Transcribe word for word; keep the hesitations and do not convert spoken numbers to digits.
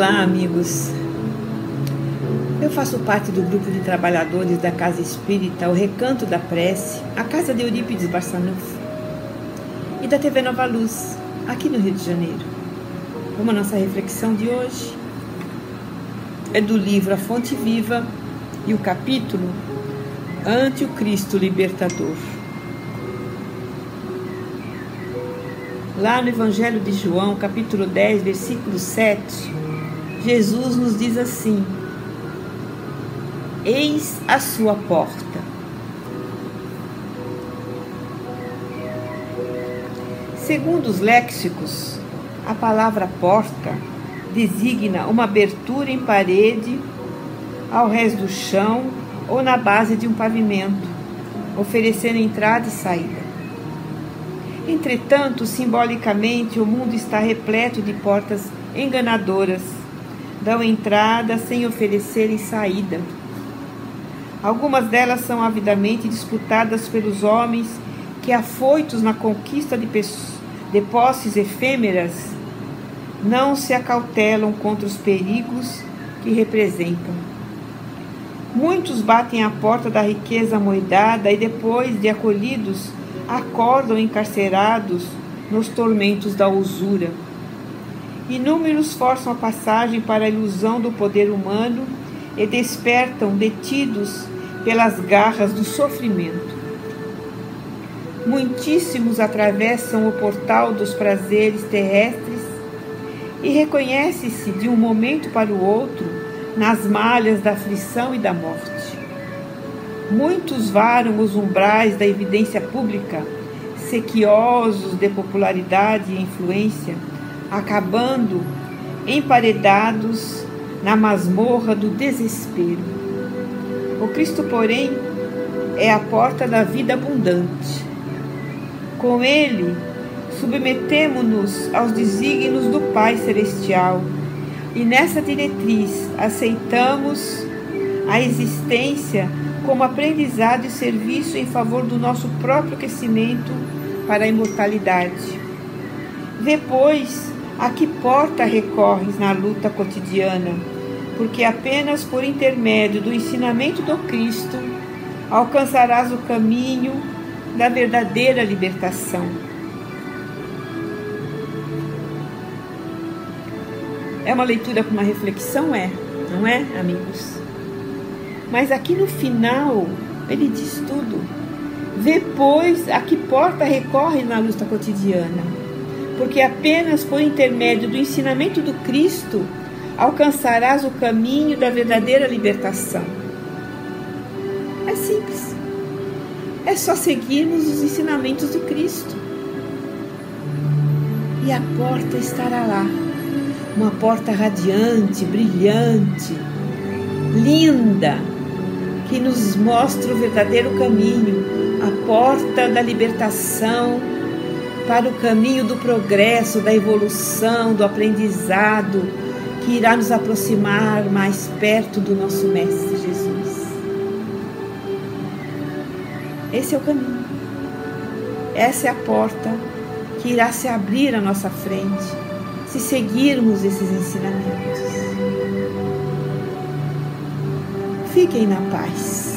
Olá, amigos. Eu faço parte do grupo de trabalhadores da Casa Espírita O Recanto da Prece, a casa de Eurípides Barçanufo, e da T V Nova Luz, aqui no Rio de Janeiro. Vamos à nossa reflexão de hoje. É do livro A Fonte Viva e o capítulo Ante o Cristo Libertador. Lá no Evangelho de João, capítulo dez, versículo sete, Jesus nos diz assim: eis a sua porta. Segundo os léxicos, a palavra porta designa uma abertura em parede, ao rés do chão ou na base de um pavimento, oferecendo entrada e saída. Entretanto, simbolicamente, o mundo está repleto de portas enganadoras, dão entrada sem oferecerem saída. Algumas delas são avidamente disputadas pelos homens que, afoitos na conquista de, de posses efêmeras, não se acautelam contra os perigos que representam. Muitos batem à porta da riqueza amoedada e, depois de acolhidos, acordam encarcerados nos tormentos da usura. Inúmeros forçam a passagem para a ilusão do poder humano e despertam detidos pelas garras do sofrimento. Muitíssimos atravessam o portal dos prazeres terrestres e reconhecem-se de um momento para o outro nas malhas da aflição e da morte. Muitos varam os umbrais da evidência pública, sequiosos de popularidade e influência, acabando emparedados na masmorra do desespero. O Cristo, porém, é a porta da vida abundante. Com Ele, submetemo-nos aos desígnios do Pai Celestial e nessa diretriz aceitamos a existência como aprendizado e serviço em favor do nosso próprio crescimento para a imortalidade. Vê, pois, a que porta recorres na luta cotidiana, porque apenas por intermédio do ensinamento do Cristo alcançarás o caminho da verdadeira libertação. É uma leitura com uma reflexão, é, não é, amigos? Mas aqui no final, ele diz tudo. Vê, pois, a que porta recorre na luta cotidiana, porque apenas por intermédio do ensinamento do Cristo alcançarás o caminho da verdadeira libertação. É simples. É só seguirmos os ensinamentos do Cristo. E a porta estará lá. Uma porta radiante, brilhante, linda, que nos mostra o verdadeiro caminho, a porta da libertação para o caminho do progresso, da evolução, do aprendizado, que irá nos aproximar mais perto do nosso Mestre Jesus. Esse é o caminho. Essa é a porta que irá se abrir à nossa frente, se seguirmos esses ensinamentos. Fiquem na paz.